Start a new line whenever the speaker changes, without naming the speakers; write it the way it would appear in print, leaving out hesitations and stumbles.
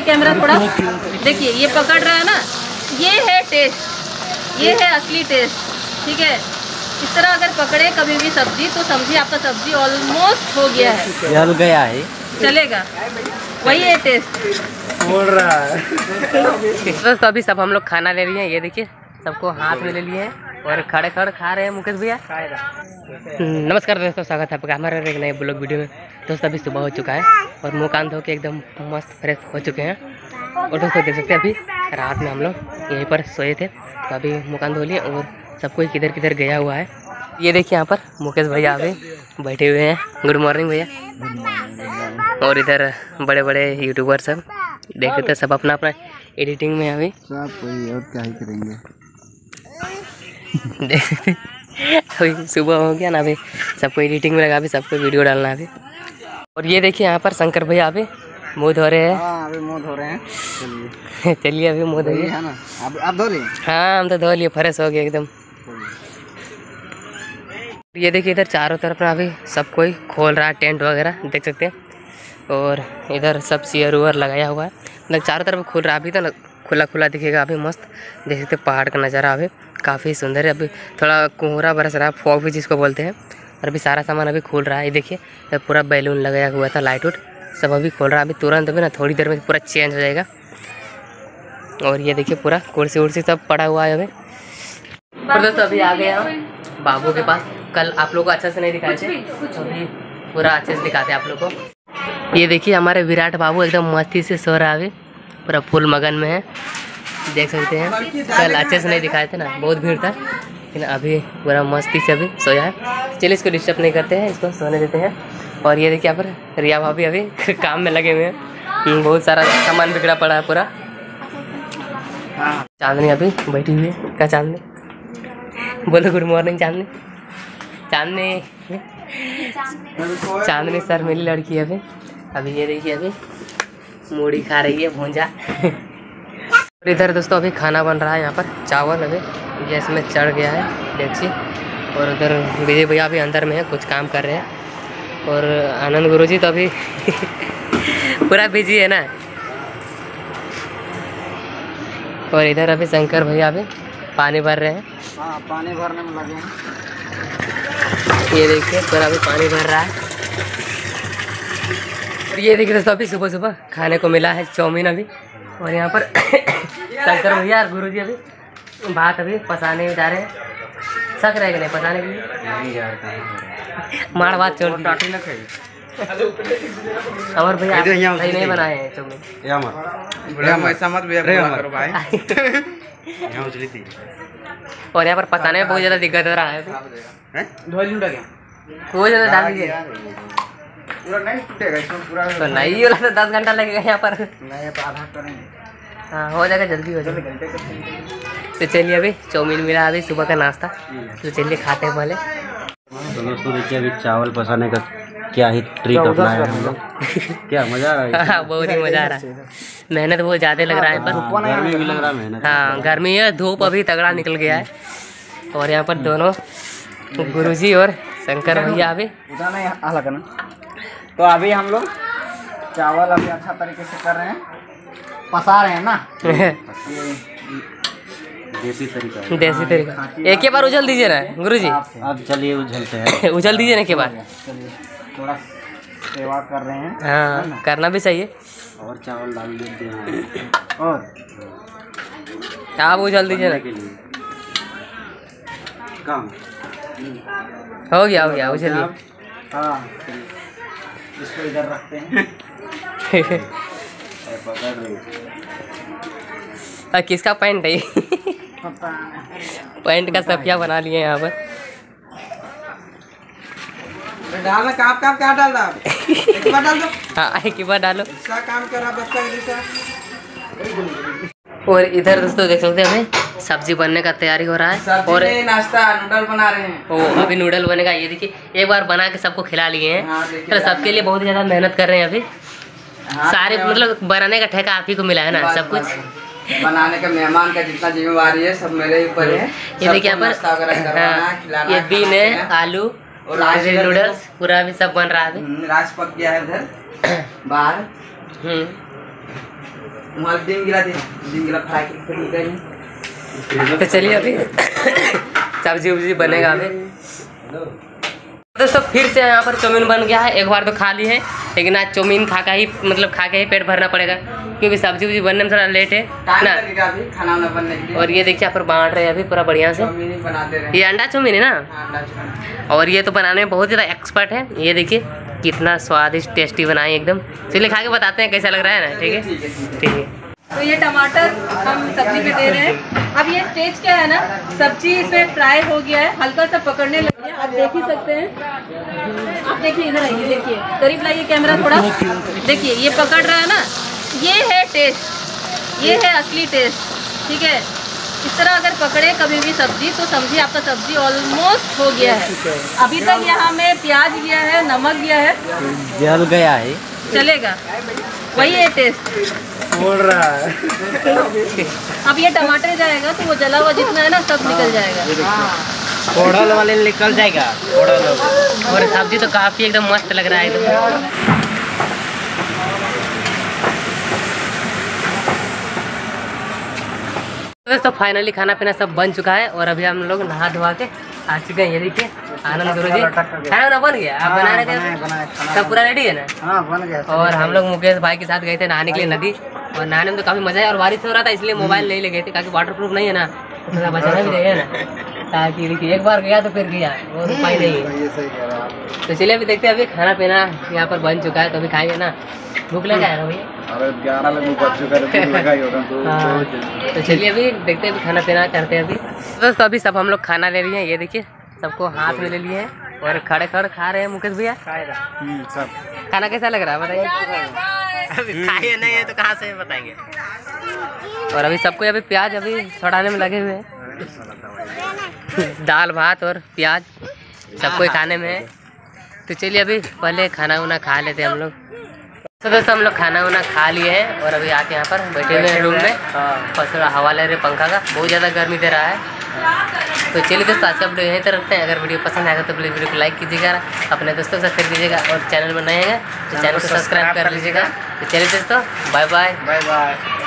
Camera थोड़ा, देखिए ये पकड़ रहा है ना, ये है टेस्ट, ये है असली टेस्ट। ठीक है, इस तरह अगर पकड़े कभी भी सब्जी तो समझिए आपका सब्जी ऑलमोस्ट हो गया है,
जल गया है,
चलेगा, वही है टेस्ट।
बोल रहा है। दोस्तों अभी सब हम लोग खाना ले लिए हैं, ये देखिए सबको हाथ में ले लिए हैं और खड़े खड़े खा रहे हैं मुकेश भैया। नमस्कार दोस्तों, स्वागत है आपका हमारे एक नए ब्लॉग वीडियो में। दोस्तों अभी सुबह हो चुका है और मुँह कान धो के एकदम मस्त फ्रेश हो चुके हैं। और दोस्तों देख सकते हैं अभी रात में हम लोग यहीं पर सोए थे, तो अभी मुँह कान धो लिए और सब कोई किधर किधर गया हुआ है। ये देखिए यहाँ पर मुकेश भैया अभी बैठे हुए हैं। गुड मॉर्निंग भैया। और इधर बड़े बड़े यूट्यूबर सब देख रहे थे, सब अपना अपना एडिटिंग में अभी
सब कोई और क्या ही करेंगे।
अभी सुबह हो गया ना, अभी सबको एडिटिंग में लगा, अभी सबको वीडियो डालना है अभी। और ये देखिए यहाँ पर शंकर भैया अभी मुँह धो रहे हैं।
हाँ अभी मुँह धो रहे हैं।
चलिए अभी मुँह धोइए।
है ना, आप धो लिए?
हाँ हम तो धो लिए, फ्रेश हो गए एकदम। ये देखिए इधर चारों तरफ ना अभी सब कोई खोल रहा है टेंट वगैरह, देख सकते हैं। और इधर सब चेयर उयर लगाया हुआ है, मतलब चारों तरफ खुल रहा है। अभी तो खुला खुला दिखेगा, अभी मस्त देख सकते हैं। पहाड़ का नज़ारा अभी काफ़ी सुंदर है। अभी थोड़ा कोहरा बरस रहा है, फॉग भी जिसको बोलते हैं। और अभी सारा सामान अभी खुल रहा है। ये देखिए पूरा बैलून लगाया हुआ था, लाइट उट सब अभी खोल रहा है। अभी तुरंत अभी ना थोड़ी देर में पूरा चेंज हो जाएगा। और ये देखिए पूरा कुर्सी उर्सी सब पड़ा हुआ है अभी। और दोस्तों अभी आ गए हम बाबू के पास। कल आप लोग को अच्छे से नहीं दिखाए थे, अभी पूरा अच्छे से दिखाते हैं आप लोग को। ये देखिए हमारे विराट बाबू एकदम मस्ती से सो रहा है, अभी पूरा फुल मगन में है, देख सकते हैं। कल अच्छे से नहीं दिखाए थे ना, बहुत भीड़ था, लेकिन अभी पूरा मस्ती से अभी सोया है। चलिए इसको डिस्टर्ब नहीं करते हैं, इसको सोने देते हैं। और ये देखिए यहाँ पर रिया भाभी अभी काम में लगे हुए हैं, बहुत सारा सामान बिगड़ा पड़ा है पूरा। चांदनी अभी बैठी हुई है। क्या चांदनी बोलो? Good morning Chandni. Chandni Chandni sir मेरी लड़की है अभी ये देखिए अभी मूढ़ी खा रही है भूंजा। और इधर दोस्तों अभी खाना बन रहा है यहाँ पर। चावल अभी गैस में चढ़ गया है डेक्ची। और उधर विजय भैया भी अंदर में है, कुछ काम कर रहे हैं। और आनंद गुरुजी तो अभी पूरा बिजी है ना। और इधर अभी शंकर भैया अभी पानी भर रहे हैं।
हाँ पानी भरने में लगे हैं।
ये देखिए पूरा अभी पानी भर रहा है। और ये देखिए दोस्तों अभी सुबह सुबह खाने को मिला है चाउमीन अभी। और यहाँ पर शंकर भैया और गुरुजी अभी भात अभी पसाने जा रहे हैं। शक रहेगा नहीं पसाने के लिए? मार बात छोड़ और भैया सही नहीं बनाए हैं चाउमीन। और यहाँ पर पसाने में बहुत ज़्यादा दिक्कत हो रहा है। वो ज़्यादा डाल दीजिए तो नहीं होला तो 10 घंटा लगेगा यहाँ पर।
नहीं तो आधा करेंगे।
हाँ हो जाएगा, जल्दी हो जाएगा। तो चलिए अभी चाउमीन मिला अभी सुबह का नाश्ता, तो चलिए खाते हैं पहले।
तो दोस्तों देखिए अभी चावल पसाने का क्या ही ट्रिक अपनाया है हम लोग। क्या मजा आ रहा है?
बहुत ही मजा आ रहा है। मेहनत बहुत ज़्यादा लग रहा है पर
गर्मी भी लग रहा है मेहनत।
हाँ गर्मी है, धूप अभी तगड़ा निकल गया है। और यहाँ पर दोनों गुरुजी और शंकर भैया अभी
उधर नहीं अलग ना। तो अभी हम लोग चावल अभी अच्छा तरीके से कर रहे हैं, पसा रहे हैं ना।
देसी तरीका।
देसी तरीका। एक के बार उछल दीजिए ना गुरुजी।
अब चलिए उछलते हैं।
उछल दीजिए ना एक के बार।
चलिए थोड़ा सेवा कर रहे हैं।
हाँ करना भी चाहिए।
और चावल डाल देते हैं
और
आप उछल दीजिए ना।
काम
हो गया उछलिए।
हाँ इसको इधर रखते हैं।
किसका पैंट है? पैंट का सफिया बना लिए यहाँ पर।
डालना काम क्या डाल रहा है? एक बार डाल दो।
हाँ एक बार डालो।
क्या काम कर रहा बच्चा जैसा।
और इधर दोस्तों देख सकते हैं हमें सब्जी बनने का तैयारी हो रहा है। और
नाश्ता नूडल बना रहे हैं।
ओ अभी नूडल बनेगा। ये देखिए एक बार बना के सबको खिला लिए हैं। तो सबके लिए बहुत ज़्यादा मेहनत कर रहे हैं अभी। सारे मतलब बनाने का ठेका आप ही को मिला है ना, सब कुछ
बनाने का मेहमान का जितना जिम्मेवारी है सब मेरे ऊपर है।
ये देखिए यहाँ पर ये बीन है, आलू और नूडल्स पूरा भी सब बन रहा है।
राज पक गया है उधर बाहर।
तो चलिए अभी सब्जी उब्जी बनेगा अभी। दोस्तों फिर से यहाँ पर चाउमीन बन गया है। एक बार तो खा ली है, लेकिन आज चाउमीन खा के ही पेट भरना पड़ेगा, क्योंकि सब्जी उब्जी बनने में थोड़ा लेट है ना।
खाना बनने के लिए।
और ये देखिए यहाँ पर बांट रहे हैं अभी पूरा बढ़िया से।
बनाते रहे।
ये अंडा चाउमीन है ना, और ये तो बनाने में बहुत ज़्यादा एक्सपर्ट है। ये देखिए कितना स्वादिष्ट टेस्टी बनाए एकदम। चलिए खा के बताते हैं कैसा लग रहा है ना। ठीक है ठीक है।
तो ये टमाटर हम सब्जी में दे रहे हैं। अब ये स्टेज क्या है ना, सब्जी इसमें फ्राई हो गया है, हल्का सा पकड़ने लगे हैं। आप देख ही सकते हैं। आप देखिए इधर आइए, देखिए करीब लाइए कैमरा थोड़ा। देखिए ये पकड़ रहा है ना, ये है टेस्ट, ये है असली टेस्ट। ठीक है, इस तरह अगर पकड़े कभी भी सब्जी तो समझिए आपका सब्जी ऑलमोस्ट हो गया है। अभी तक यहाँ में प्याज लिया है, नमक लिया है,
जल गया है,
चलेगा, वही है टेस्ट
बोल रहा है।
अब ये टमाटर जाएगा तो वो जला हुआ जितना है ना सब निकल जाएगा।
कोड़ल वाले निकल जाएगा कोड़ल।
और सब्जी तो काफ़ी एकदम मस्त लग रहा है एकदम। दोस्तों फाइनली खाना पीना सब बन चुका है और अभी हम लोग नहा धोवा के आ चुके हैं। ये देखिए आनंद गुरु जी खाना वाना बन गया। आप बना रहे थे, सब पूरा रेडी है ना?
हाँ बन गया।
और हम लोग मुकेश भाई के साथ गए थे नहाने के लिए नदी, और नहाने में तो काफ़ी मजा है। और बारिश हो रहा था इसलिए मोबाइल नहीं ले गए थे, ताकि वाटर प्रूफ नहीं है ना, तो थोड़ा बचाना भी चाहिए ना। ताकि देखिए एक बार गया तो फिर गया, और उपाय नहीं है। तो चलिए अभी देखते हैं। अभी खाना पीना यहाँ पर बन चुका है तो अभी खाएंगे ना। भूख लगा है ना भैया?
अरे 11 बजे बज चुका है, लगा ही होगा।
तो चलिए अभी देखते हैं, अभी खाना पीना करते हैं अभी। दोस्तों अभी सब हम लोग खाना ले लिए हैं। ये देखिए सबको हाथ में ले लिए हैं और खड़े खड़े खा रहे हैं। मुकेश भैया
सब
खाना कैसा लग रहा है बताइए। खाए नहीं है तो कहाँ से बताएंगे। और अभी सबको अभी प्याज अभी छुड़ाने में लगे हुए हैं। दाल भात और प्याज सबको खाने में है। तो चलिए अभी पहले खाना वाना खा लेते हैं हम लोग। तो दोस्तों हम लोग खाना वाना खा लिए हैं और अभी आके यहाँ पर बैठे हुए हैं रूम में, और थोड़ा हवा ले रहे पंखा का, बहुत ज़्यादा गर्मी दे रहा है। तो चलिए दोस्तों आज का वीडियो यहीं तक रखते हैं। अगर वीडियो पसंद आएगा तो प्लीज़ वीडियो को लाइक कीजिएगा, अपने दोस्तों के साथ शेयर कीजिएगा, और चैनल पर नए हैं तो चैनल को सब्सक्राइब कर लीजिएगा। तो चलिए दोस्तों बाय बाय।
Bye bye.